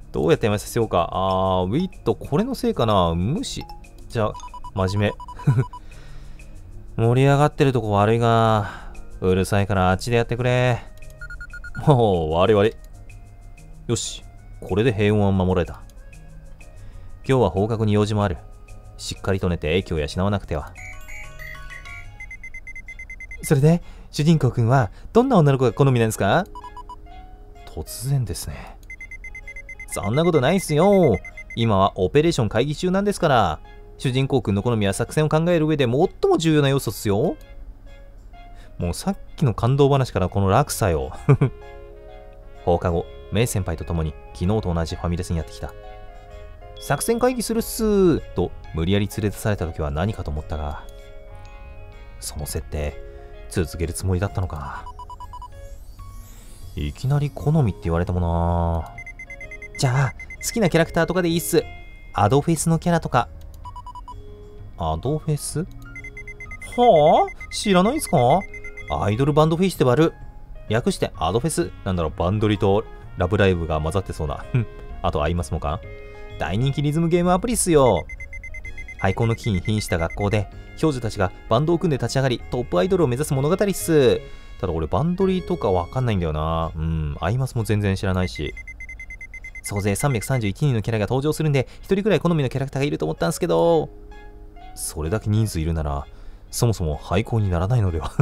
どうやってやめさせようか。ウィット、これのせいかな。無視。じゃあ、真面目。盛り上がってるとこ悪いが、うるさいからあっちでやってくれ。もう、悪い悪い。よし、これで平穏は守られた。今日は放課後に用事もある。しっかりと寝て英気を養わなくては。それで、主人公くんはどんな女の子が好みなんですか？突然ですね。そんなことないっすよ。今はオペレーション会議中なんですから。主人公くんの好みは作戦を考える上で最も重要な要素っすよ。もうさっきの感動話からこの落差よ。放課後、メイ先輩と共に昨日と同じファミレスにやってきた。作戦会議するっすーと無理やり連れ出された時は何かと思ったが、その設定続けるつもりだったのか。いきなり好みって言われてもな。じゃあ好きなキャラクターとかでいいっす。アドフェスのキャラとか。アドフェス？はあ？知らないんすか？アイドルバンドフェスティバル。略してアドフェス。なんだろう、バンドリとラブライブが混ざってそうな。あとアイマスもか？大人気リズムゲームアプリっすよ。廃校の危機に瀕した学校で少女たちがバンドを組んで立ち上がりトップアイドルを目指す物語っす。ただ俺バンドリとかわかんないんだよな。アイマスも全然知らないし。総勢331人のキャラが登場するんで1人くらい好みのキャラクターがいると思ったんですけど、それだけ人数いるならそもそも廃校にならないのでは。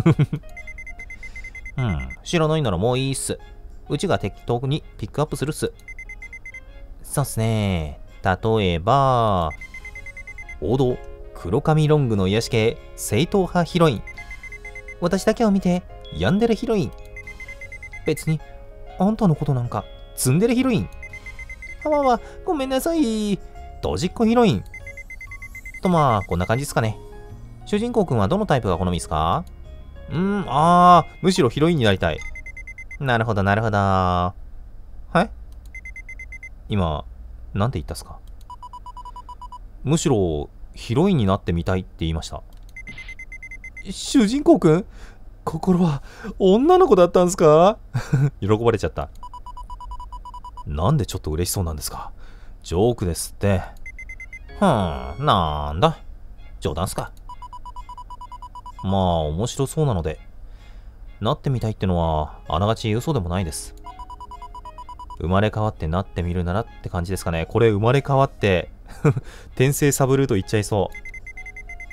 知らないならもういいっす。うちが適当にピックアップするっす。そうっすね。例えば、王道、黒髪ロングの癒し系、正統派ヒロイン。私だけを見て、ヤンデレヒロイン。別に、あんたのことなんか、ツンデレヒロイン。ごめんなさい。ドジっ子ヒロイン。とまあ、こんな感じですかね。主人公くんはどのタイプが好みですか？むしろヒロインになりたい。なるほど、なるほど。今、なんて言ったっすか？むしろ、ヒロインになってみたいって言いました。主人公くん？心は女の子だったんすか？喜ばれちゃった。なんでちょっと嬉しそうなんですか？ジョークですって。なんだ。冗談っすか。まあ、面白そうなので。なってみたいってのは、あながち嘘でもないです。生まれ変わってなってみるならって感じですかね。これ生まれ変わって、転生サブルーと言っちゃいそう。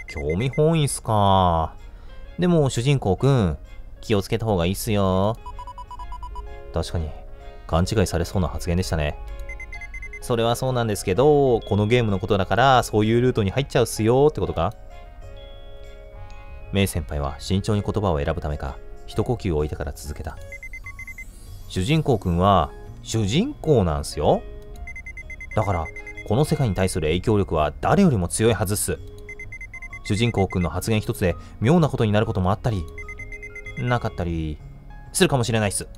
興味本位っすか。でも、主人公くん、気をつけた方がいいっすよ。確かに、勘違いされそうな発言でしたね。それはそうなんですけど、このゲームのことだから、そういうルートに入っちゃうっすよってことか？メイ先輩は慎重に言葉を選ぶためか、一呼吸を置いてから続けた。主人公くんは、主人公なんすよ。だから、この世界に対する影響力は誰よりも強いはずっす。主人公くんの発言一つで妙なことになることもあったり、なかったり、するかもしれないっす。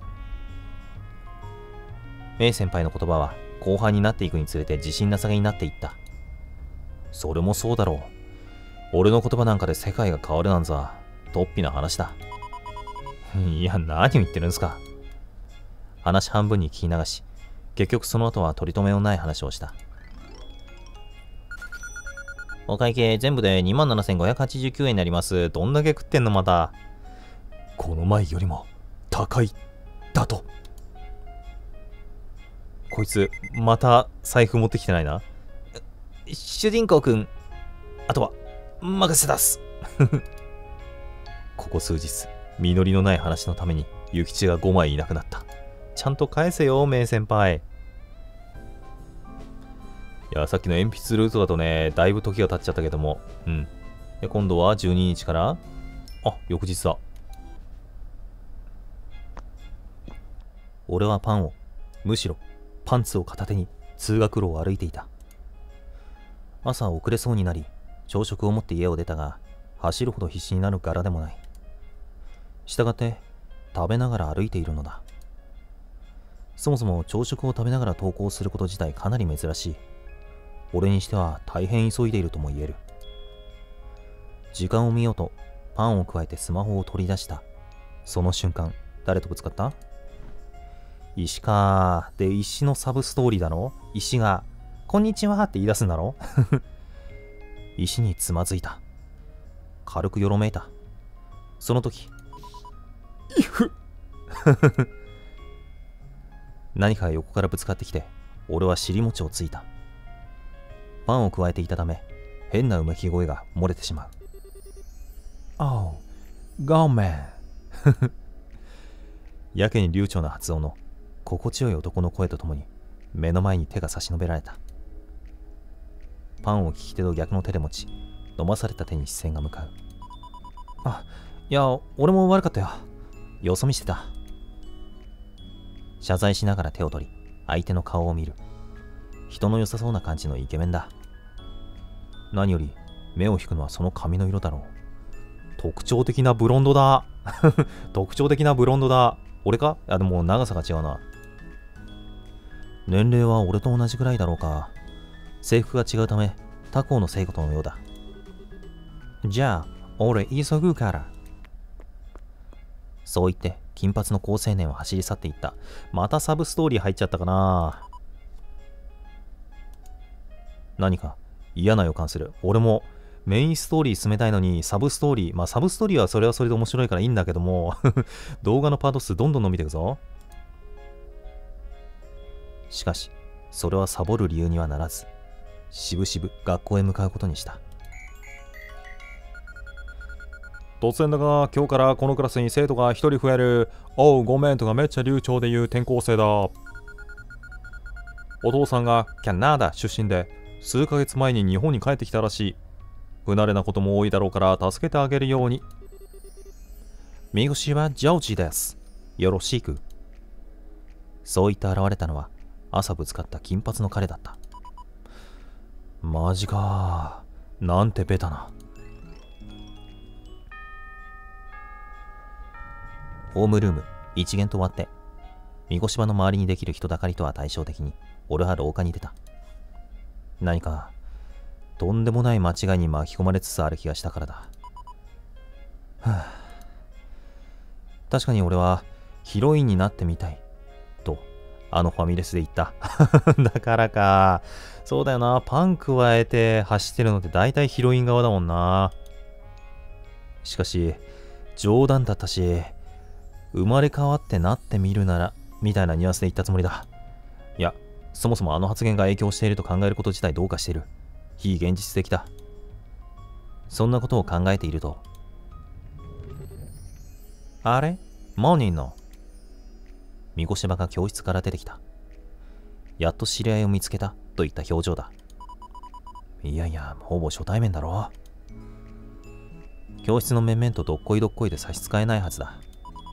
メイ先輩の言葉は後半になっていくにつれて自信なさげになっていった。それもそうだろう。俺の言葉なんかで世界が変わるなんざ、とっぴな話だ。いや、何を言ってるんすか。話半分に聞き流し、結局その後は取り留めのない話をした。お会計全部で 27,589 円になります。どんだけ食ってんのまた。この前よりも高いだと。こいつまた財布持ってきてないな。主人公くん、あとは任せ出す。ここ数日実りのない話のために諭吉が5枚いなくなった。ちゃんと返せよメイ先輩。いや、さっきの鉛筆ルートだとね、だいぶ時が経っちゃったけども。で、今度は12日から、翌日だ。俺はパンを、むしろパンツを片手に通学路を歩いていた。朝遅れそうになり、朝食を持って家を出たが、走るほど必死になる柄でもない。したがって、食べながら歩いているのだ。そもそも朝食を食べながら登校すること自体かなり珍しい。俺にしては大変急いでいるとも言える。時間を見ようとパンを加えてスマホを取り出した。その瞬間、誰とぶつかった？ 石か。で、石のサブストーリーだろ。石が、こんにちはって言い出すんだろ。石につまずいた。軽くよろめいた。その時、イフ何かが横からぶつかってきて、俺は尻餅をついた。パンを加えていたため、変なうめき声が漏れてしまう。おう、ごめん。やけに流暢な発音の心地よい男の声とともに、目の前に手が差し伸べられた。パンを利き手と逆の手で持ち、飲まされた手に視線が向かう。あ、いや、俺も悪かったよ。よそ見してた。謝罪しながら手を取り、相手の顔を見る。人の良さそうな感じのイケメンだ。何より目を引くのはその髪の色だろう。特徴的なブロンドだ。特徴的なブロンドだ。俺か？でも長さが違うな。年齢は俺と同じくらいだろうか。制服が違うため他校の生徒のようだ。じゃあ俺急ぐから。そう言って金髪の好青年は走り去っていった。またサブストーリー入っちゃったかな。何か嫌な予感する。俺もメインストーリー進めたいのにサブストーリー、サブストーリーはそれはそれで面白いからいいんだけども動画のパート数どんどん伸びていくぞ。しかしそれはサボる理由にはならず、しぶしぶ学校へ向かうことにした。突然だが今日からこのクラスに生徒が一人増える。おうごめんとかめっちゃ流暢で言う転校生だ。お父さんがキャナダ出身で数ヶ月前に日本に帰ってきたらしい。不慣れなことも多いだろうから助けてあげるように。見越しはジョージです。よろしく。そう言って現れたのは朝ぶつかった金髪の彼だった。マジかー。なんてベタな。ホームルーム一元と終わって、見越し場の周りにできる人だかりとは対照的に俺は廊下に出た。何かとんでもない間違いに巻き込まれつつある気がしたからだ。確かに俺はヒロインになってみたいとあのファミレスで言った。だからか。そうだよな。パン加えて走ってるのって大体ヒロイン側だもんな。しかし冗談だったし、生まれ変わってなってみるならみたいなニュアンスで言ったつもりだ。いや、そもそもあの発言が影響していると考えること自体どうかしている。非現実的だ。そんなことを考えていると、あれ？モーニンの見越し場が教室から出てきた。やっと知り合いを見つけたといった表情だ。いやいや、ほぼ初対面だろ。教室の面々とどっこいどっこいで差し支えないはずだ。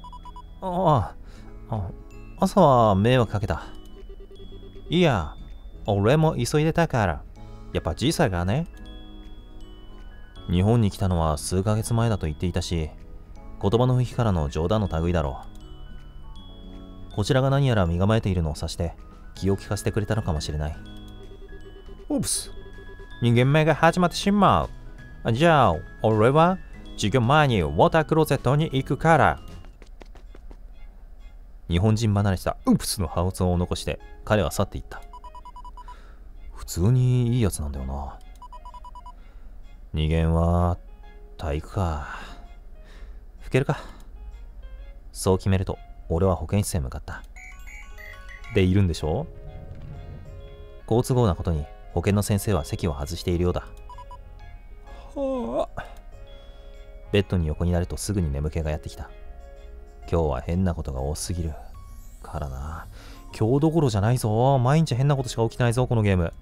朝は迷惑かけた。いや、俺も急いでたから。やっぱ時差がね。日本に来たのは数ヶ月前だと言っていたし、言葉の雰囲気からの冗談の類だろう。こちらが何やら身構えているのを指して気を利かせてくれたのかもしれない。オプス、2限目が始まってしまう。じゃあ俺は授業前にウォータークローゼットに行くから。日本人離れしたウプスの発音を残して彼は去っていった。普通にいいやつなんだよな。2限は体育か。吹けるか。そう決めると俺は保健室へ向かった。でいるんでしょ。好都合なことに保健の先生は席を外しているようだ。はあ。ベッドに横になるとすぐに眠気がやってきた。今日は変なことが多すぎるからな。今日どころじゃないぞ。毎日変なことしか起きてないぞこのゲーム。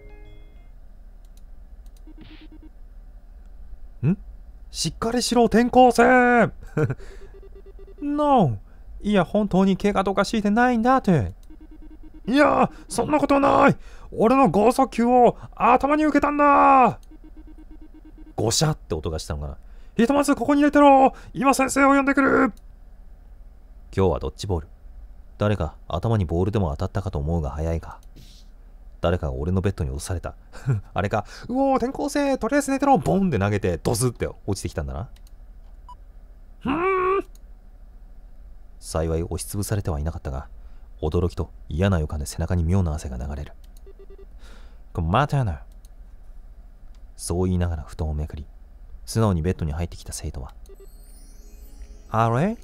しっかりしろ転校生。No。 いや本当に怪我とかしてないんだって。いやそんなことない。俺の剛速球を頭に受けたんだ。ゴシャって音がしたのかな。ひとまずここに入れてろ。今先生を呼んでくる。今日はドッジボール。誰か頭にボールでも当たったかと思うが早いか。誰かが俺のベッドに落とされた。あれか。うおー転校生、とりあえず寝てろ。ボンって投げてドスって落ちてきたんだな。幸い押しつぶされてはいなかったが、 驚きと嫌な予感で背中に妙な汗が流れる。またな。そう言いながら布団をめくり、素直にベッドに入ってきた生徒は、あれ？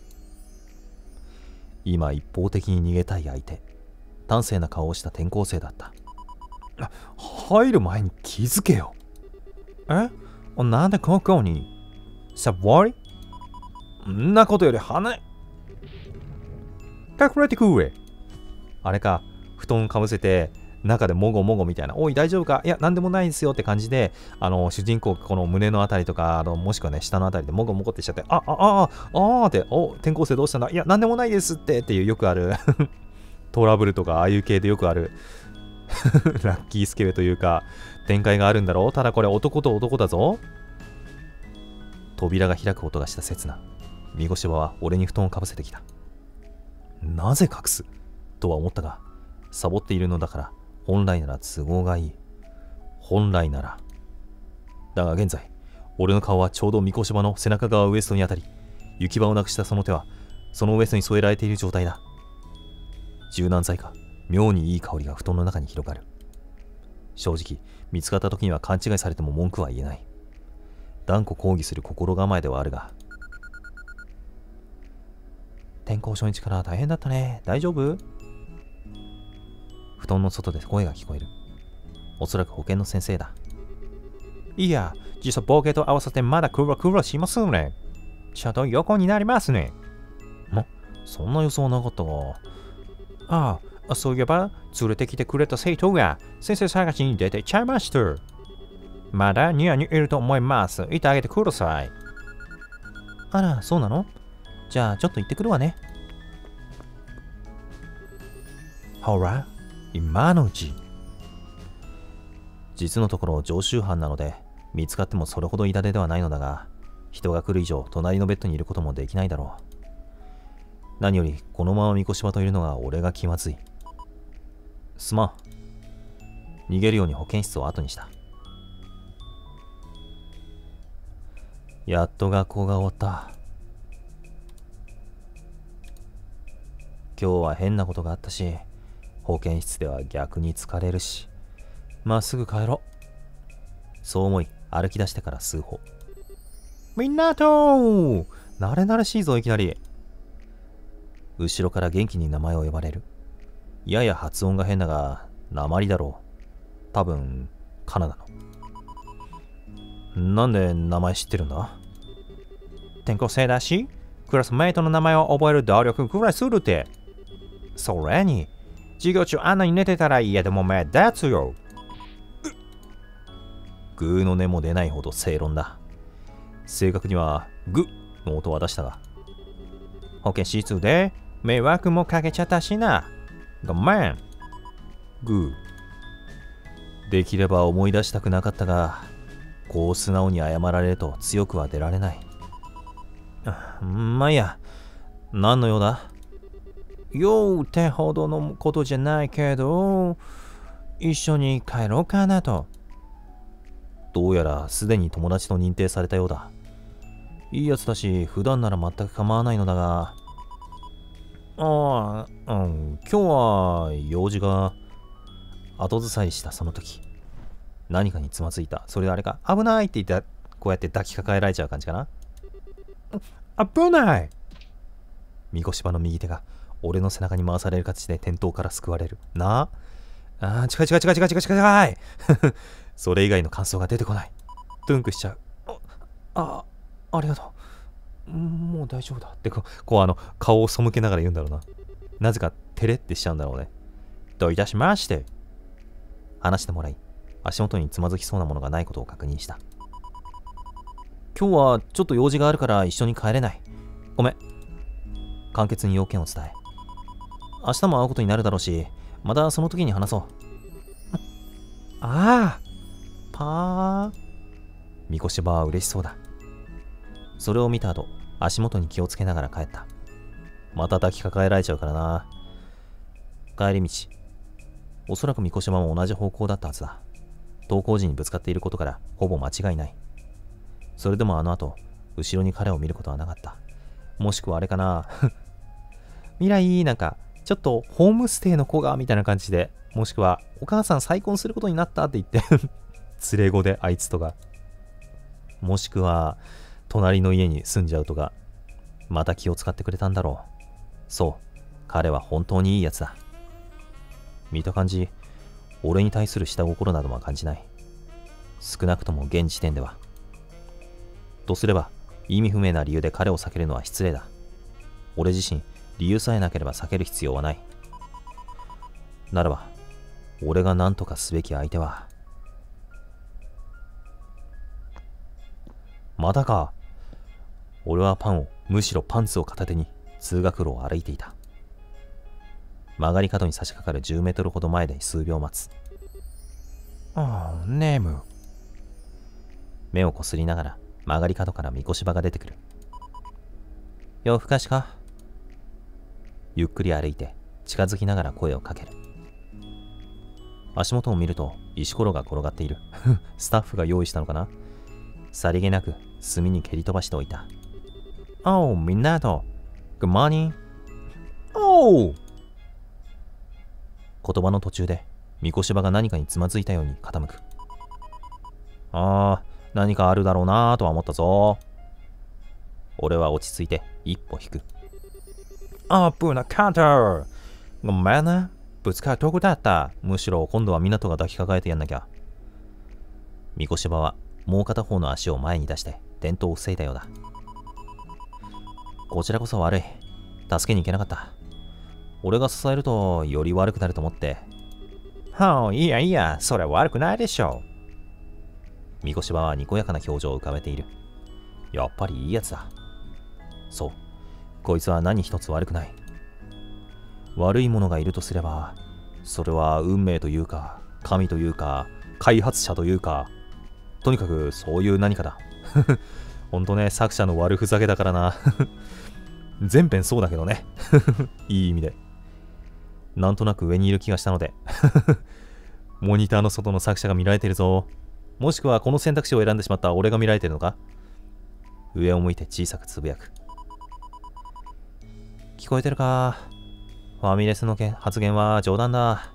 今一方的に逃げたい相手、端正な顔をした転校生だった。入る前に気づけよ。なんでここに？サボり？んなことより離れ。隠れてくれ。あれか、布団かぶせて、中でもごもごみたいな、おい大丈夫か、いやなんでもないですよって感じで、主人公この胸のあたりとか、もしくはね下のあたりでもごもごってしちゃって、って、転校生どうしたんだ、いやなんでもないですっていうよくあるトラブルとかああいう系でよくあるラッキースケベというか展開があるんだろう。ただこれ男と男だぞ。扉が開く音がした刹那、見越し場は俺に布団をかぶせてきた。なぜ隠すとは思ったが、サボっているのだから本来なら都合がいい。本来なら。だが現在、俺の顔はちょうど三越場の背中側ウエストに当たり、行き場をなくしたその手は、そのウエストに添えられている状態だ。柔軟剤か、妙にいい香りが布団の中に広がる。正直、見つかった時には勘違いされても文句は言えない。断固抗議する心構えではあるが。転校初日から大変だったね。大丈夫？布団の外で声が聞こえる。おそらく保健の先生だ。いや、実はボケと合わせてまだクラしますね。ちょっと横になりますね。そんな予想はなかったが。そういえば、連れてきてくれた生徒が先生探しに出てちゃいました。まだニアにいると思います。いてあげてください。あら、そうなの？じゃあ、ちょっと行ってくるわね。ほら、今のうち。実のところ常習犯なので、見つかってもそれほど痛手ではないのだが、人が来る以上、隣のベッドにいることもできないだろう。何より、このまま三越場といるのが俺が気まずい。すまん。逃げるように保健室を後にした。やっと学校が終わった。今日は変なことがあったし、保健室では逆に疲れるし、まっすぐ帰ろう。そう思い、歩き出してから数歩。みんなと慣れ慣れしいぞ、いきなり。後ろから元気に名前を呼ばれる。やや発音が変だが、訛りだろう。多分、カナダの。なんで名前知ってるんだ？転校生だし、クラスメイトの名前を覚える努力くらいするって。それに、授業中あんなに寝てたら嫌でも目立つよ。グーの音も出ないほど正論だ。正確にはグの音は出したが。保健室で迷惑もかけちゃったしな。ごめん。グー。できれば思い出したくなかったが、こう素直に謝られると強くは出られない。まあいいや。何の用だ？ようってほどのことじゃないけど、一緒に帰ろうかなと。どうやらすでに友達と認定されたようだ。いいやつだし、普段なら全く構わないのだが、今日は用事が。後ずさりしたその時、何かにつまずいた。それであれか、危ないって言った、こうやって抱きかかえられちゃう感じかな。危ない。三越場の右手が俺の背中に回される形で転倒から救われる。近い。それ以外の感想が出てこない。トゥンクしちゃう。ありがとう。もう大丈夫だって、顔を背けながら言うんだろうな。なぜか照れってしちゃうんだろうね。どういたしまして。話してもらい、足元につまずきそうなものがないことを確認した。今日はちょっと用事があるから一緒に帰れない。ごめん。簡潔に要件を伝え。明日も会うことになるだろうし、またその時に話そう。パー。三越場は嬉しそうだ。それを見た後、足元に気をつけながら帰った。また抱きかかえられちゃうからな。帰り道。おそらく三越場も同じ方向だったはずだ。登校時にぶつかっていることからほぼ間違いない。それでもあの後、後ろに彼を見ることはなかった。もしくはあれかな。未来なんか、 ちょっとホームステイの子がみたいな感じで、もしくはお母さん再婚することになったって言って連れ子であいつとか、もしくは隣の家に住んじゃうとか、また気を使ってくれたんだろう。そう、彼は本当にいいやつだ。見た感じ、俺に対する下心などは感じない。少なくとも現時点では。とすれば、意味不明な理由で彼を避けるのは失礼だ。俺自身、理由さえなければ避ける必要はない。ならば、俺が何とかすべき相手は。またか。俺はむしろパンツを片手に通学路を歩いていた。曲がり角に差し掛かる10メートルほど前で数秒待つ。 ネム。 目をこすりながら曲がり角からみこしばが出てくる。夜更かしか。ゆっくり歩いて近づきながら声をかける。足元を見ると石ころが転がっている。スタッフが用意したのかな。さりげなく炭に蹴り飛ばしておいた。みんなと。Good morning。言葉の途中でみこしばが何かにつまずいたように傾く。何かあるだろうなぁとは思ったぞ。俺は落ち着いて一歩引く。 危なかった。 ごめんね。ぶつかるとこだった。むしろ今度は港が抱きかかえてやんなきゃ。みこしばはもう片方の足を前に出して転倒を防いだようだ。こちらこそ悪い。助けに行けなかった。俺が支えるとより悪くなると思って。 いやいや、それは悪くないでしょう。みこしばはにこやかな表情を浮かべている。やっぱりいいやつだ。そう。こいつは何一つ悪くない。悪いものがいるとすれば、それは運命というか、神というか、開発者というか、とにかくそういう何かだ。ほんとね、作者の悪ふざけだからな。全編そうだけどね。いい意味で。なんとなく上にいる気がしたので。モニターの外の作者が見られてるぞ。もしくはこの選択肢を選んでしまった俺が見られてるのか。上を向いて小さくつぶやく。聞こえてるか。ファミレスの発言は冗談だ。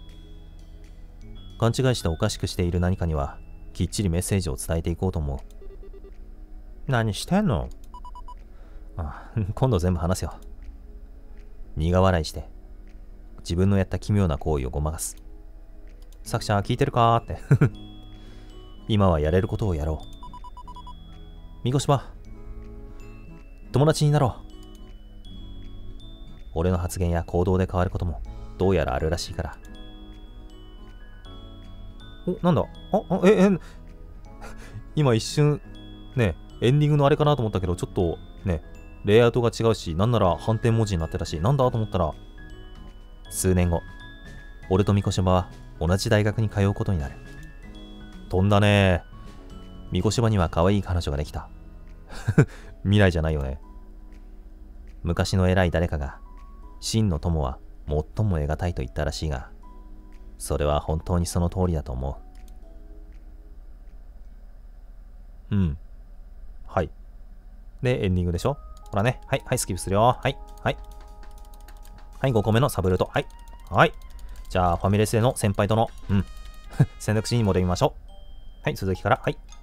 勘違いしておかしくしている何かにはきっちりメッセージを伝えていこうと思う。 何してんの？ 今度全部話すよ。苦笑いして自分のやった奇妙な行為をごまかす。作者聞いてるかーって。今はやれることをやろう。みこしば、友達になろう。俺の発言や行動で変わることもどうやらあるらしいから。なんだ。今一瞬ね、エンディングのあれかなと思ったけど、ちょっとね、レイアウトが違うし、なんなら反転文字になってたし、なんだと思ったら、数年後、俺とみこしばは同じ大学に通うことになる。飛んだね。みこしばには可愛い彼女ができた。未来じゃないよね。昔の偉い誰かが、真の友は最も得難いと言ったらしいが、それは本当にその通りだと思う。はい。で、エンディングでしょ。ほらね。はい、スキップするよ。はい、5個目のサブルート。はい。じゃあ、ファミレスでの先輩との、選択肢に戻りましょう。はい、続きから。はい。